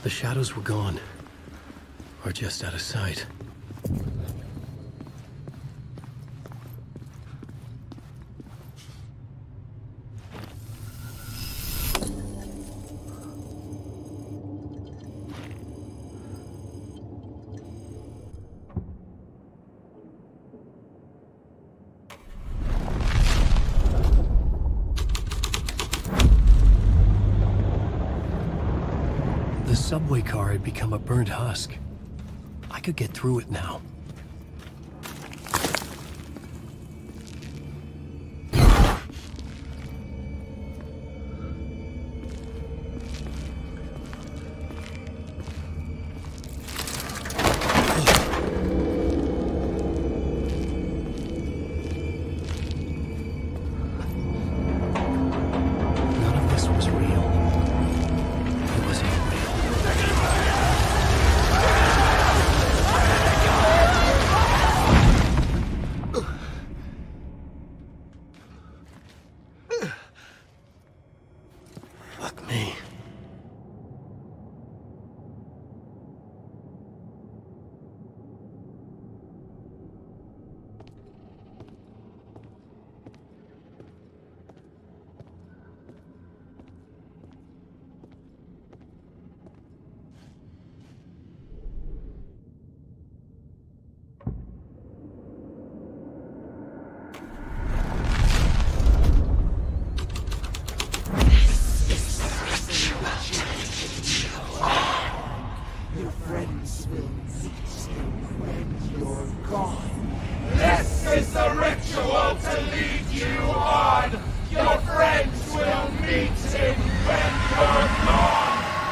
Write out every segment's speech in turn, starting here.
The shadows were gone. Or just out of sight. The subway car had become a burnt husk. I could get through it now. None of this was real. It was all real. Fuck me. Your friends will meet you when you're gone. This is the ritual to lead you on. Your friends will meet him when you're gone.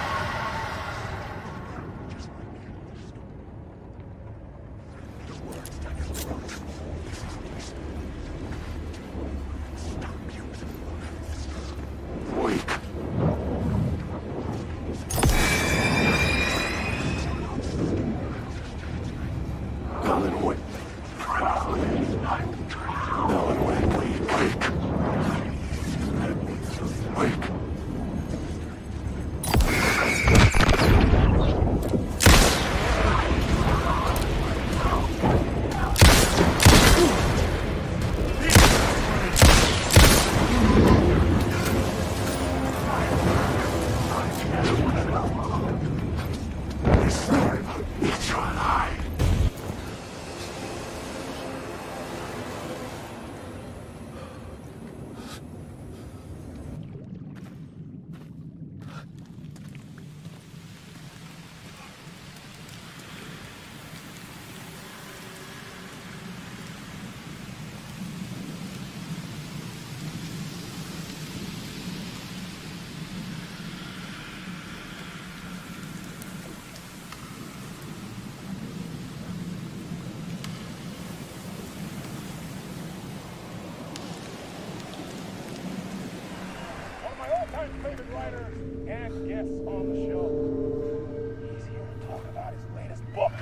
Favorite writer and guests on the show. He's here to talk about his latest book.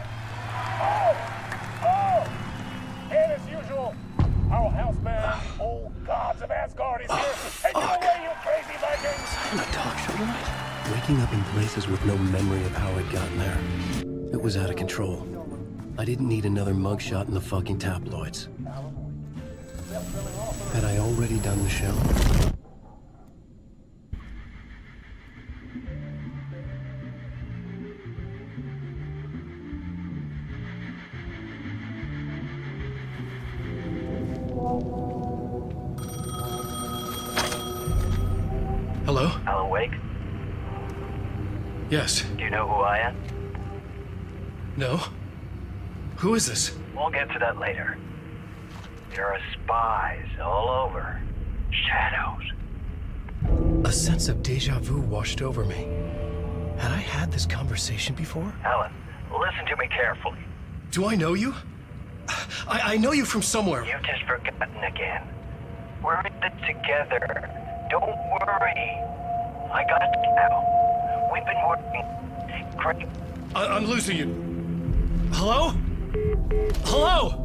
And as usual, our house band, Old Gods of Asgard, is here. Take it away, you crazy Vikings! I'm not talk show tonight. Waking up in places with no memory of how I'd gotten there. It was out of control. I didn't need another mugshot in the fucking tabloids. Had I already done the show? Hello? Alan Wake? Yes. Do you know who I am? No? Who is this? We'll get to that later. There are spies all over. Shadows. A sense of deja vu washed over me. Had I had this conversation before? Alan, listen to me carefully. Do I know you? I know you from somewhere. You've just forgotten again. We're in it together. Don't worry. I got you now. We've been working great. I'm losing you. Hello? Hello?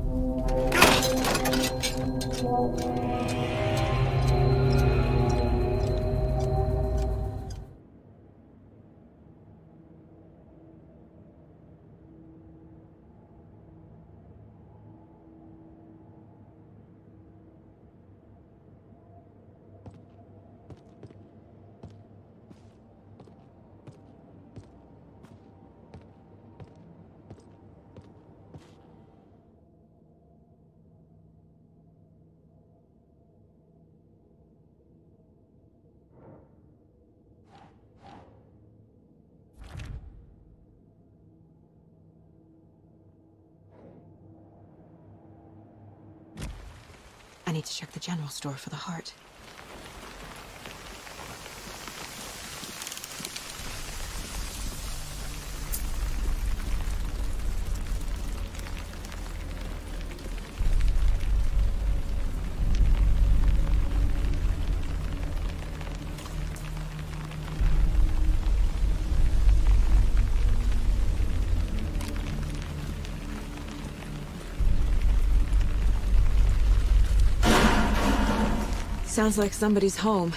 need to check the general store for the heart. Sounds like somebody's home.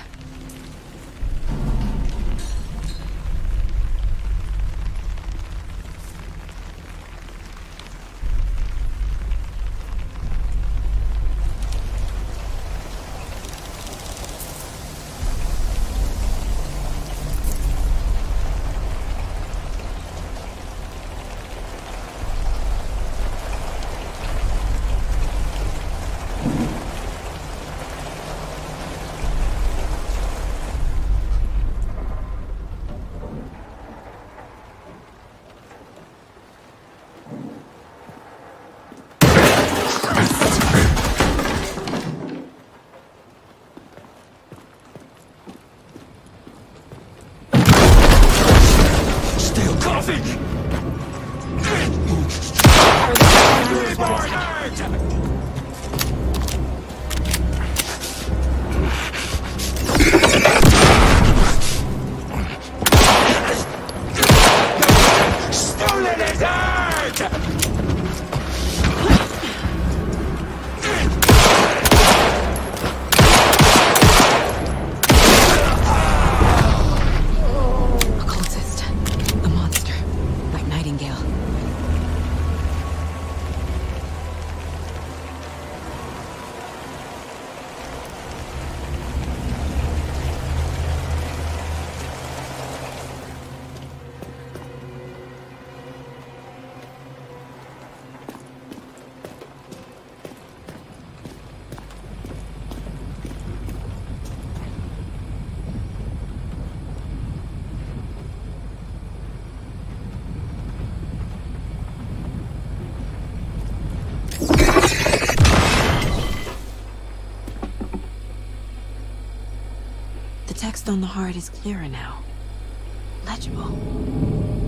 The text on the heart is clearer now. Legible.